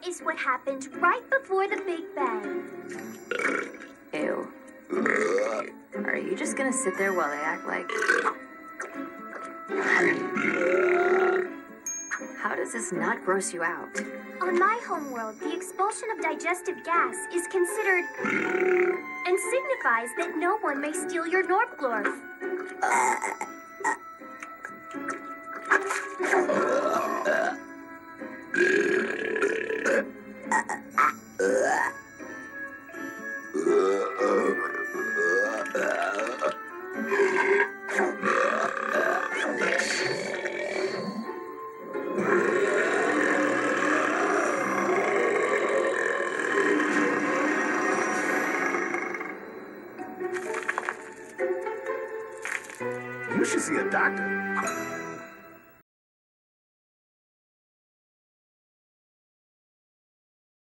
is what happened right before the Big Bang. Ew. Are you just gonna sit there while they act like... How does this not gross you out? On my homeworld, the expulsion of digestive gas is considered and signifies that no one may steal your Norpglorf. You should see a doctor.